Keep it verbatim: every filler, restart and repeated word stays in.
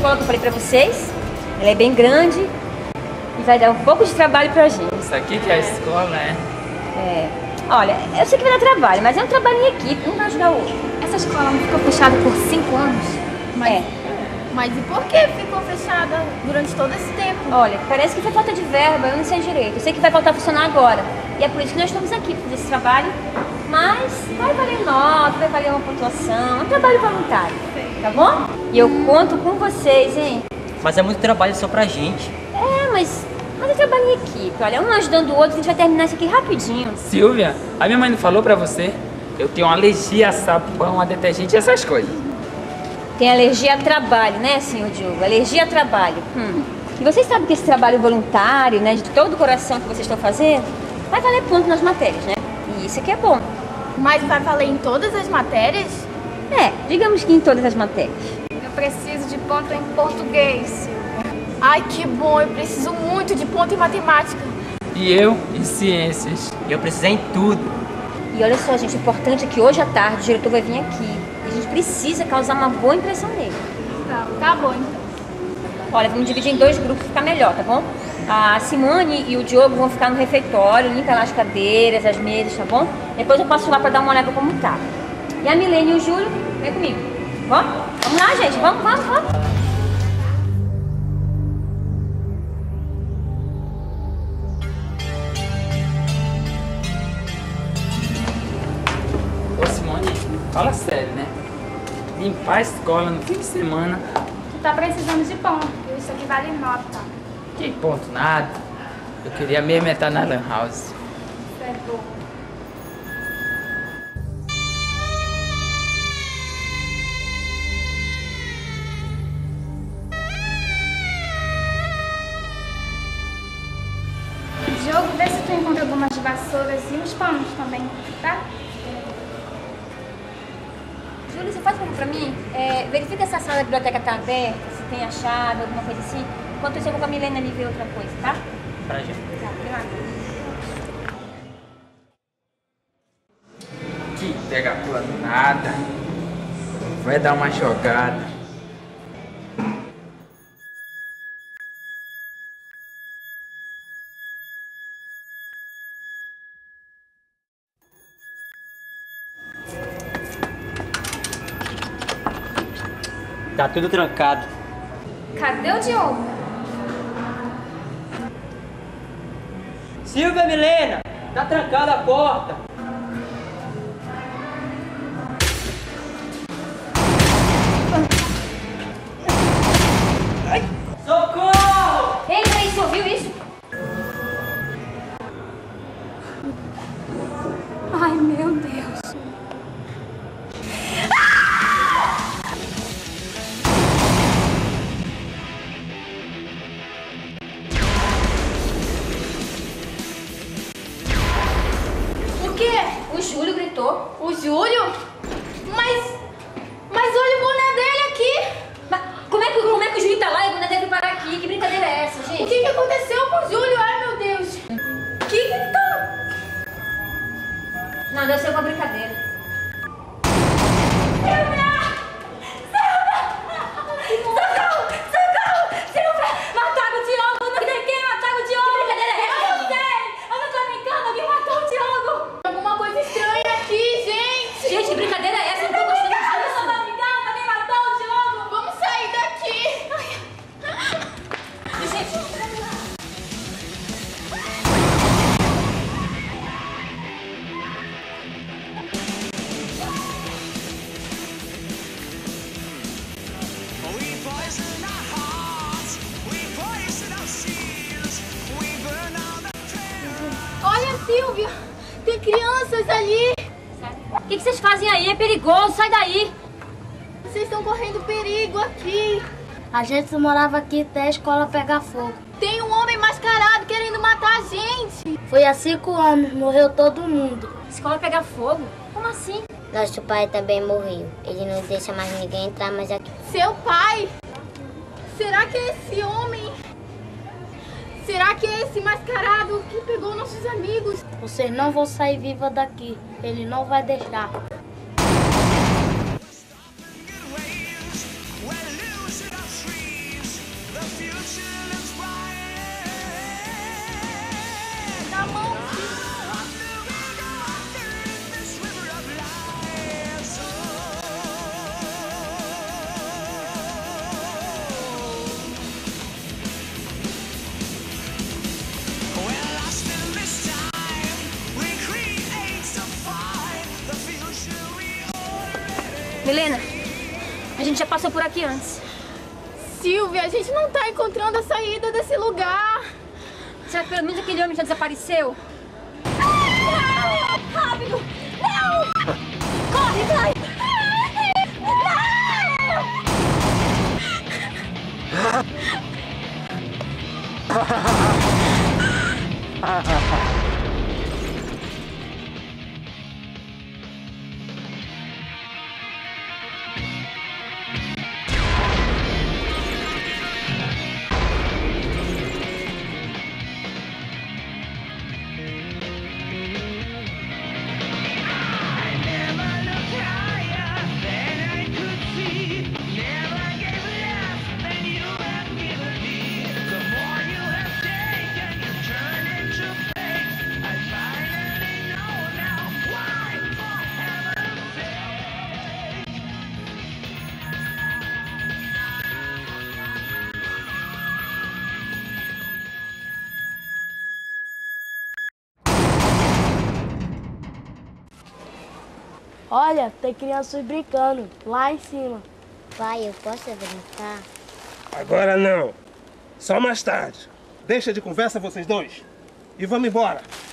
escola que eu falei pra vocês. Ela é bem grande e vai dar um pouco de trabalho pra gente. Isso aqui que é a escola, é? É. Olha, eu sei que vai dar trabalho, mas é um trabalho em equipe, um vai ajudar o outro. Essa escola não ficou fechada por cinco anos? Mas, é. Mas e por que ficou fechada durante todo esse tempo? Olha, parece que foi falta de verba, eu não sei direito. Eu sei que vai voltar a funcionar agora. E é por isso que nós estamos aqui, para fazer esse trabalho. Mas vai valer nota, vai valer uma pontuação, é um trabalho voluntário, tá bom? E eu conto com vocês, hein? Mas é muito trabalho só pra gente. É, mas, mas é trabalho em equipe. Olha, um ajudando o outro, a gente vai terminar isso aqui rapidinho. Silvia, a minha mãe não falou pra você? Eu tenho uma alergia a sabão, a detergente e essas coisas. Tem alergia a trabalho, né, senhor Diogo? Alergia a trabalho. Hum. E vocês sabem que esse trabalho voluntário, né, de todo o coração que vocês estão fazendo, vai valer ponto nas matérias, né? E isso aqui é bom. Mas vai valer em todas as matérias? É, digamos que em todas as matérias. Eu preciso de ponto em português, Silvia. Ai, que bom, eu preciso muito de ponto em matemática. E eu em ciências. Eu precisei em tudo. E olha só, gente, o importante é que hoje à tarde o diretor vai vir aqui. E a gente precisa causar uma boa impressão nele. Tá, tá bom então. Olha, vamos dividir em dois grupos, ficar melhor, tá bom? A Simone e o Diogo vão ficar no refeitório, limpa lá as cadeiras, as mesas, tá bom? Depois eu passo lá pra dar uma olhada como tá. E a Milene e o Júlio, vem comigo. Vamos? Vamos lá, gente, vamos, vamos, vamos. Ô Simone, fala sério, né? Limpar a escola no fim de semana. Tu tá precisando de ponto, isso aqui vale nota. Que ponto nada. Eu queria mesmo estar na Lan House. Certo. Diogo, vê se tu encontra algumas vassouras e uns panos também, tá? Júlio, você faz um favor pra mim? É, verifica se a sala da biblioteca tá aberta, se tem achado, alguma coisa assim. Enquanto isso eu vou com a Milene ali ver outra coisa, tá? Pra gente. Tá, vem lá. Que pega plano nada. Vai dar uma jogada. Tá tudo trancado. Cadê o Diogo? Silvia, Milena! Tá trancada a porta! Socorro! Ei, peraí, você ouviu isso? Ai, meu Deus. O Júlio gritou. O Júlio? Mas... Mas olha o boné dele aqui. Mas como é que, como é que o Júlio tá lá e o boné deve parar aqui? Que brincadeira é essa, gente? O que que aconteceu com o Júlio? Ai, meu Deus. O que que ele tá... Não, deve ser uma brincadeira. Olha, Silvia, tem crianças ali. O que, que vocês fazem aí? É perigoso, sai daí. Vocês estão correndo perigo aqui. A gente morava aqui até a escola pegar fogo. Tem um homem mascarado querendo matar a gente. Foi há cinco anos, morreu todo mundo. A escola pegar fogo? Como assim? Nosso pai também morreu. Ele não deixa mais ninguém entrar mais aqui. Seu pai? Será que é esse homem? Será que é esse mascarado que pegou nossos amigos? Vocês não vão sair viva daqui. Ele não vai deixar. Milena, a gente já passou por aqui antes. Silvia, a gente não tá encontrando a saída desse lugar. Será que pelo menos aquele homem já desapareceu? Rápido! Não! Corre, vai! Olha, tem crianças brincando lá em cima. Pai, eu posso brincar? Agora não. Só mais tarde. Deixa de conversa vocês dois. E vamos embora.